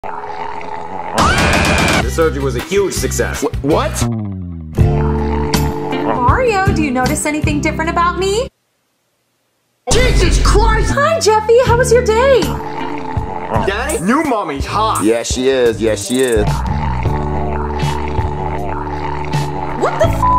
The surgery was a huge success. What? Mario, do you notice anything different about me? Jesus Christ! Hi, Jeffy. How was your day? Daddy? New mommy's hot. Yes, she is. Yes, she is. What the f?